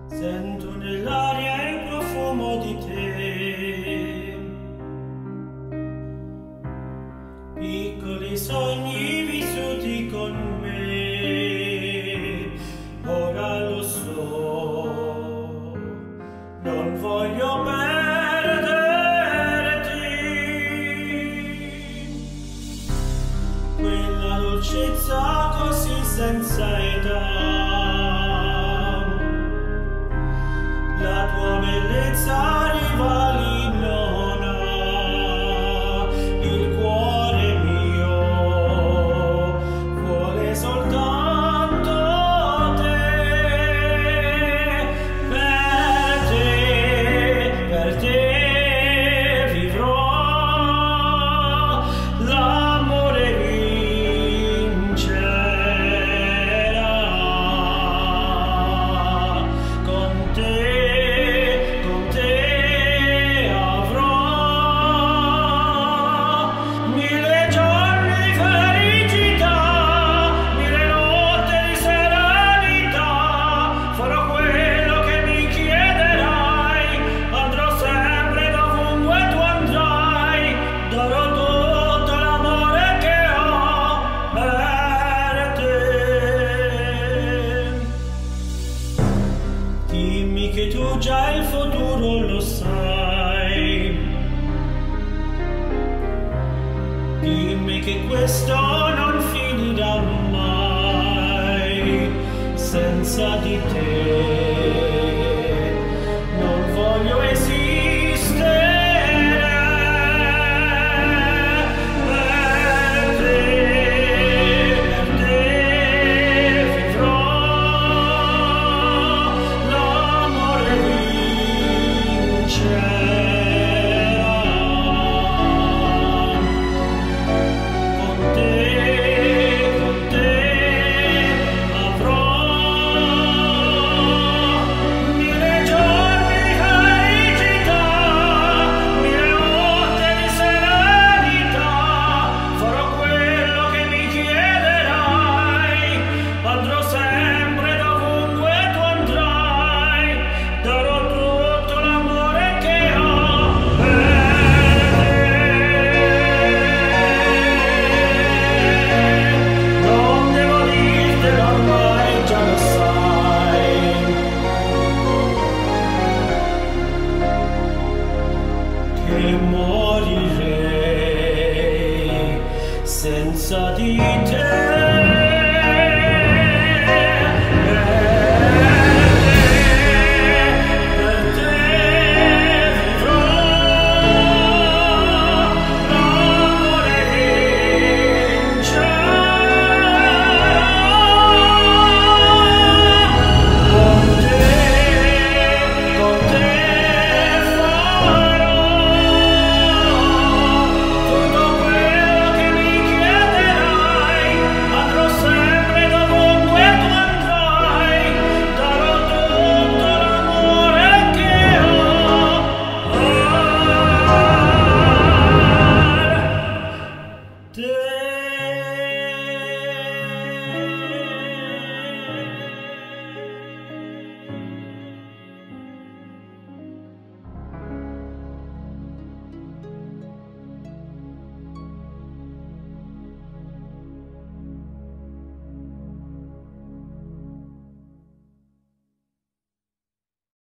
Sento nell'aria il profumo di te, piccoli sogni vissuti con me. Ora lo so, non voglio perderti. Quella dolcezza così senza età, la tua bellezza rivali non ha. Il cuore mio vuole soltanto te. Per te vivrò. L'amore vincerà. Con te dimmi che tu già il futuro lo sai. Dimmi che questo non finirà mai senza di te.